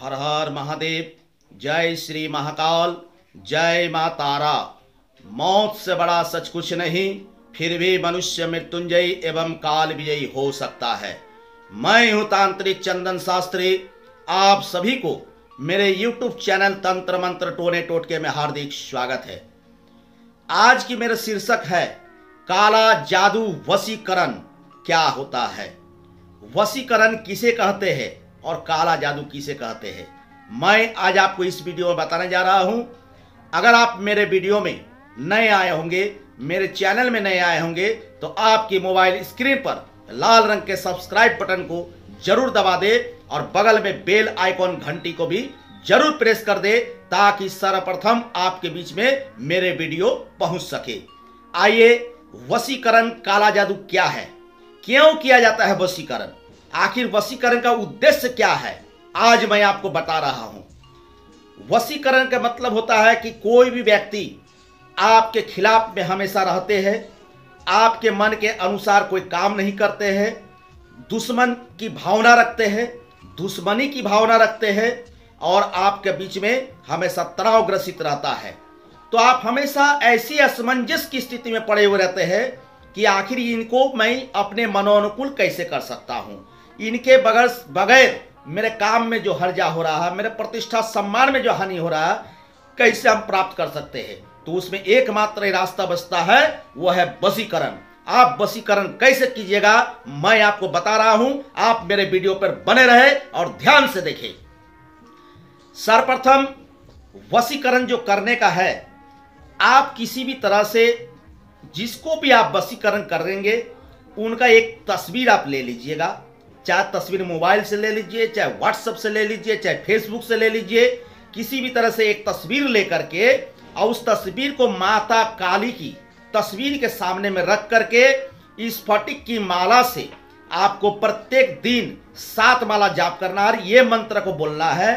हर हर महादेव। जय श्री महाकाल, जय माँ तारा। मौत से बड़ा सच कुछ नहीं, फिर भी मनुष्य मृत्युंजयी एवं काल विजयी हो सकता है। मैं हूँ तांत्रिक चंदन शास्त्री। आप सभी को मेरे YouTube चैनल तंत्र मंत्र टोने टोटके में हार्दिक स्वागत है। आज की मेरा शीर्षक है काला जादू वशीकरण क्या होता है। वशीकरण किसे कहते हैं और काला जादू किसे कहते हैं, मैं आज आपको इस वीडियो में बताने जा रहा हूं। अगर आप मेरे वीडियो में नए आए होंगे, मेरे चैनल में नए आए होंगे, तो आपकी मोबाइल स्क्रीन पर लाल रंग के सब्सक्राइब बटन को जरूर दबा दे और बगल में बेल आइकॉन घंटी को भी जरूर प्रेस कर दे, ताकि सर्वप्रथम आपके बीच में मेरे वीडियो पहुंच सके। आइए, वशीकरण काला जादू क्या है, क्यों किया जाता है वशीकरण, आखिर वशीकरण का उद्देश्य क्या है, आज मैं आपको बता रहा हूं। वशीकरण का मतलब होता है कि कोई भी व्यक्ति आपके खिलाफ में हमेशा रहते हैं, आपके मन के अनुसार कोई काम नहीं करते हैं, दुश्मन की भावना रखते हैं, दुश्मनी की भावना रखते हैं और आपके बीच में हमेशा तनाव ग्रसित रहता है। तो आप हमेशा ऐसी असमंजस की स्थिति में पड़े हुए रहते हैं कि आखिर इनको मैं अपने मनोनुकूल कैसे कर सकता हूं, इनके बगैर मेरे काम में जो हर्जा हो रहा है, मेरे प्रतिष्ठा सम्मान में जो हानि हो रहा है, कैसे हम प्राप्त कर सकते हैं। तो उसमें एकमात्र रास्ता बचता है, वो है वशीकरण। आप वशीकरण कैसे कीजिएगा मैं आपको बता रहा हूं। आप मेरे वीडियो पर बने रहे और ध्यान से देखें। सर्वप्रथम वशीकरण जो करने का है, आप किसी भी तरह से जिसको भी आप वशीकरण करेंगे उनका एक तस्वीर आप ले लीजिएगा। चाहे तस्वीर मोबाइल से ले लीजिए, चाहे व्हाट्सएप से ले लीजिए, चाहे फेसबुक से ले लीजिए, किसी भी तरह से एक तस्वीर लेकर के और उस तस्वीर को माता काली की तस्वीर के सामने में रख करके इस स्फटिक की माला से आपको प्रत्येक दिन 7 माला जाप करना है। ये मंत्र को बोलना है,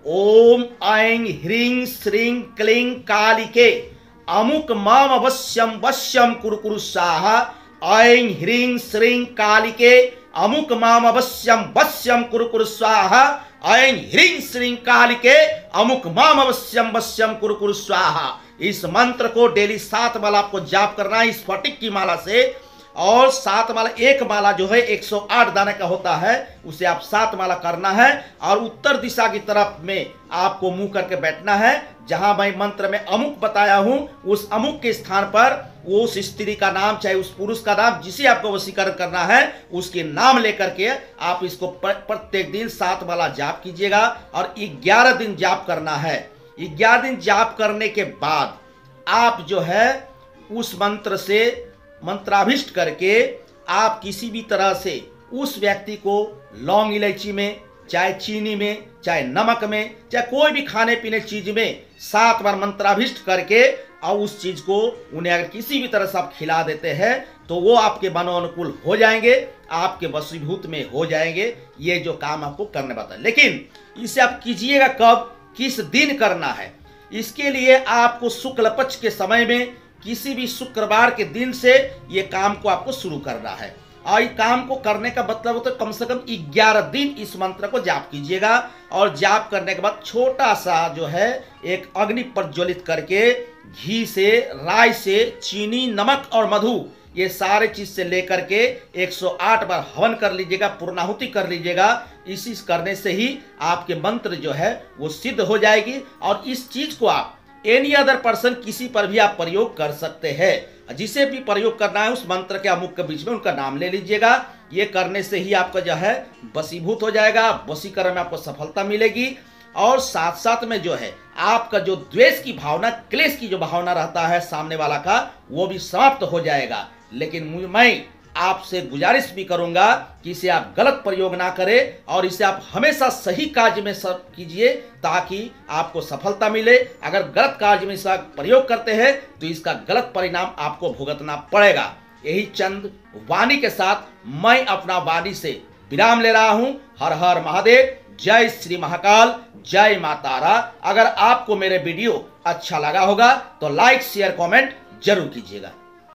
ओम ऐं ह्रीं श्रीं क्लीं कालिके अमुक माम अवश्यम वश्यम कुरकुरु स्वाहा। ऐं ह्रीं श्रीं कालिके अमुक माम अवश्यम वश्यम कुरकुरु स्वाहा। ऐं ह्रीं श्रीं कालिके अमुक माम अवश्यम वश्यम कुरकुरु स्वाहा। इस मंत्र को डेली 7 माला आपको जाप करना है इस स्फटिक की माला से। और 7 माला, एक माला जो है 108 दाने का होता है, उसे आप 7 माला करना है और उत्तर दिशा की तरफ में आपको मुंह करके बैठना है। जहां मैं मंत्र में अमुक बताया हूं, उस अमुक के स्थान पर उस स्त्री का नाम, चाहे उस पुरुष का नाम, जिसे आपको वशीकरण करना है उसके नाम लेकर के आप इसको प्रत्येक दिन 7 माला जाप कीजिएगा और 11 दिन जाप करना है। 11 दिन जाप करने के बाद आप जो है उस मंत्र से मंत्राभिष्ट करके आप किसी भी तरह से उस व्यक्ति को लौंग इलायची में, चाहे चीनी में, चाहे नमक में, चाहे कोई भी खाने पीने चीज में 7 बार मंत्राभिष्ट करके और उस चीज को उन्हें अगर किसी भी तरह से आप खिला देते हैं तो वो आपके मनोनुकूल हो जाएंगे, आपके वशीभूत में हो जाएंगे। ये जो काम आपको करने पड़ता है, लेकिन इसे आप कीजिएगा कब, किस दिन करना है। इसके लिए आपको शुक्ल पक्ष के समय में किसी भी शुक्रवार के दिन से ये काम को आपको शुरू करना है। और इस काम को करने का मतलब होता है कम से कम 11 दिन इस मंत्र को जाप कीजिएगा। और जाप करने के बाद छोटा सा जो है एक अग्नि प्रज्वलित करके घी से, राई से, चीनी, नमक और मधु, ये सारे चीज से लेकर के 108 बार हवन कर लीजिएगा, पूर्णाहुति कर लीजिएगा। इसी करने से ही आपके मंत्र जो है वो सिद्ध हो जाएगी। और इस चीज को आप एनी अदर पर्सन, किसी पर भी आप प्रयोग कर सकते हैं। जिसे भी प्रयोग करना है उस मंत्र के अमुक के बीच में उनका नाम ले लीजिएगा। ये करने से ही आपका जो है वशीभूत हो जाएगा, वशीकरण में आपको सफलता मिलेगी। और साथ साथ में जो है आपका जो द्वेष की भावना, क्लेश की जो भावना रहता है सामने वाला का, वो भी समाप्त हो जाएगा। लेकिन मैं आपसे गुजारिश भी करूंगा कि इसे आप गलत प्रयोग ना करें और इसे आप हमेशा सही कार्य में सब कीजिए, ताकि आपको सफलता मिले। अगर गलत कार्य में इसका प्रयोग करते हैं तो इसका गलत परिणाम आपको भुगतना पड़ेगा। यही चंद वाणी के साथ मैं अपना वाणी से विराम ले रहा हूं। हर हर महादेव, जय श्री महाकाल, जय मां तारा। अगर आपको मेरे वीडियो अच्छा लगा होगा तो लाइक, शेयर, कमेंट जरूर कीजिएगा।